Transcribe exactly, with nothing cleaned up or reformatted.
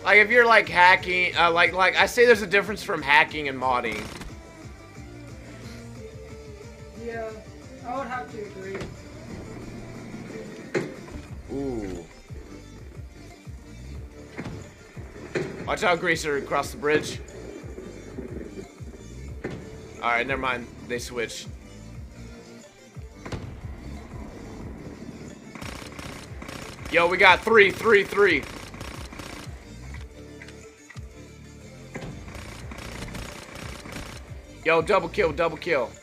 Like if you're like hacking, uh, like like I say, there's a difference from hacking and modding. Yeah, I would have to agree. Ooh. Watch out, Greaser, across the bridge. Alright, never mind. They switched. Yo, we got three, three, three. Yo, double kill, double kill.